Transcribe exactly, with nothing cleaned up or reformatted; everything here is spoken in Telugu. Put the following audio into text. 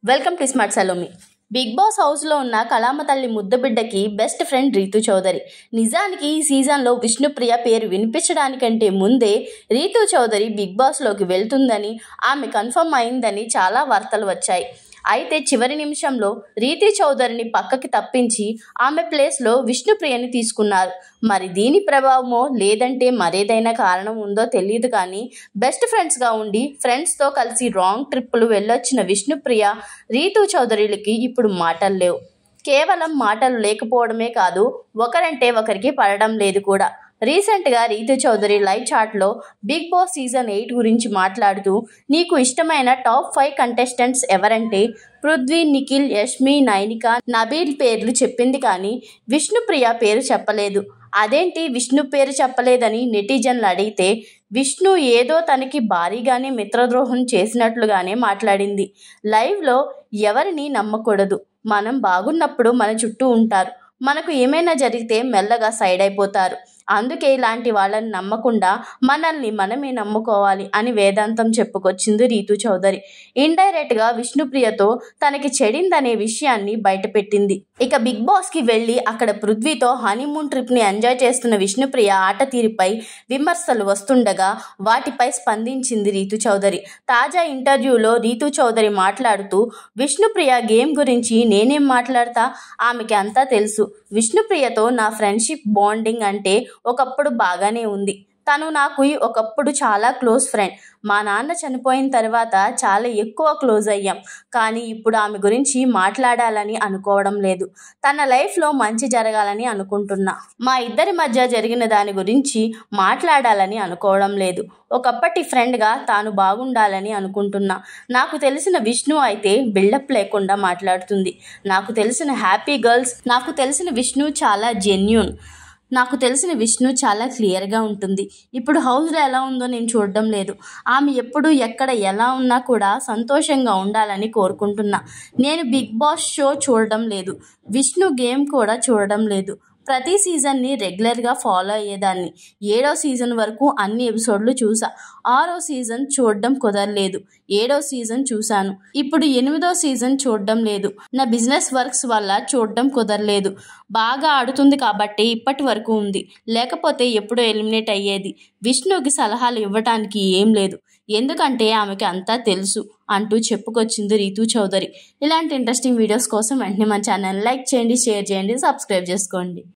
Welcome to smart Salomi. Big Boss హౌస్లో ఉన్న కళామ తల్లి ముద్దబిడ్డకి బెస్ట్ ఫ్రెండ్ రీతు చౌదరి. నిజానికి ఈ సీజన్లో విష్ణుప్రియ పేరు వినిపించడానికంటే ముందే రీతు చౌదరి బిగ్ బాస్లోకి వెళ్తుందని, ఆమె కన్ఫర్మ్ అయిందని చాలా వార్తలు వచ్చాయి. అయితే చివరి నిమిషంలో రీతు చౌదరిని పక్కకి తప్పించి ఆమె ప్లేస్లో విష్ణుప్రియని తీసుకున్నారు. మరి దీని ప్రభావమో లేదంటే మరేదైనా కారణం ఉందో తెలియదు, కానీ బెస్ట్ ఫ్రెండ్స్గా ఉండి ఫ్రెండ్స్తో కలిసి రాంగ్ ట్రిప్పులు వెళ్ళొచ్చిన విష్ణుప్రియ, రీతు చౌదరిలకి ఇప్పుడు మాటలు లేవు. కేవలం మాటలు లేకపోవడమే కాదు, ఒకరంటే ఒకరికి పడడం లేదు కూడా. రీసెంట్గా రీతు చౌదరి లైవ్ చాట్లో బిగ్ బాస్ సీజన్ ఎయిట్ గురించి మాట్లాడుతూ, నీకు ఇష్టమైన టాప్ ఫైవ్ కంటెస్టెంట్స్ ఎవరంటే పృథ్వీ, నిఖిల్, యష్మి, నైనిక, నబీల్ పేర్లు చెప్పింది, కానీ విష్ణుప్రియ పేరు చెప్పలేదు. అదేంటి విష్ణు పేరు చెప్పలేదని నెటిజన్లు అడిగితే, విష్ణు ఏదో తనకి భారీగానే మిత్రద్రోహం చేసినట్లుగానే మాట్లాడింది. లైవ్లో ఎవరిని నమ్మకూడదు, మనం బాగున్నప్పుడు మన చుట్టూ ఉంటారు, మనకు ఏమైనా జరిగితే మెల్లగా సైడ్ అయిపోతారు, అందుకే ఇలాంటి వాళ్ళని నమ్మకుండా మనల్ని మనమే నమ్ముకోవాలి అని వేదాంతం చెప్పుకొచ్చింది రీతు చౌదరి. ఇండైరెక్ట్గా విష్ణుప్రియతో తనకి చెడిందనే విషయాన్ని బయటపెట్టింది. ఇక బిగ్ బాస్కి వెళ్ళి అక్కడ పృథ్వీతో హనీమూన్ ట్రిప్ని ఎంజాయ్ చేస్తున్న విష్ణుప్రియ ఆట తీరుపై విమర్శలు వస్తుండగా వాటిపై స్పందించింది రీతు చౌదరి. తాజా ఇంటర్వ్యూలో రీతు చౌదరి మాట్లాడుతూ, విష్ణుప్రియ గేమ్ గురించి నేనేం మాట్లాడతా, ఆమెకి అంతా తెలుసు. విష్ణుప్రియతో నా ఫ్రెండ్షిప్ బాండింగ్ అంటే ఒకప్పుడు బాగానే ఉంది. తను నాకు ఒకప్పుడు చాలా క్లోజ్ ఫ్రెండ్. మా నాన్న చనిపోయిన తర్వాత చాలా ఎక్కువ క్లోజ్ అయ్యాం, కానీ ఇప్పుడు ఆమె గురించి మాట్లాడాలని అనుకోవడం లేదు. తన లైఫ్లో మంచి జరగాలని అనుకుంటున్నా. మా ఇద్దరి మధ్య జరిగిన దాని గురించి మాట్లాడాలని అనుకోవడం లేదు. ఒకప్పటి ఫ్రెండ్గా తాను బాగుండాలని అనుకుంటున్నా. నాకు తెలిసిన విష్ణు అయితే బిల్డప్ లేకుండా మాట్లాడుతుంది. నాకు తెలిసిన హ్యాపీ గర్ల్స్ నాకు తెలిసిన విష్ణు చాలా జెన్యూన్. నాకు తెలిసిన విష్ణు చాలా క్లియర్గా ఉంటుంది. ఇప్పుడు హౌస్లో ఎలా ఉందో నేను చూడడం లేదు. ఆమె ఎప్పుడు ఎక్కడ ఎలా ఉన్నా కూడా సంతోషంగా ఉండాలని కోరుకుంటున్నా. నేను బిగ్ బాస్ షో చూడడం లేదు, విష్ణు గేమ్ కూడా చూడడం లేదు. ప్రతి సీజన్ని రెగ్యులర్గా ఫాలో అయ్యేదాన్ని. ఏడో సీజన్ వరకు అన్ని ఎపిసోడ్లు చూసా. ఆరో సీజన్ చూడడం కుదరలేదు. ఏడో సీజన్ చూశాను. ఇప్పుడు ఎనిమిదో సీజన్ చూడడం లేదు. నా బిజినెస్ వర్క్స్ వల్ల చూడడం కుదరలేదు. బాగా ఆడుతుంది కాబట్టి ఇప్పటి వరకు ఉంది, లేకపోతే ఎప్పుడో ఎలిమినేట్ అయ్యేది. విష్ణుకి సలహాలు ఇవ్వటానికి ఏం లేదు, ఎందుకంటే ఆమెకి అంతా తెలుసు అంటూ చెప్పుకొచ్చింది రీతు చౌదరి. ఇలాంటి ఇంట్రెస్టింగ్ వీడియోస్ కోసం వెంటనే మన ఛానల్ లైక్ చేయండి, షేర్ చేయండి, సబ్స్క్రైబ్ చేసుకోండి.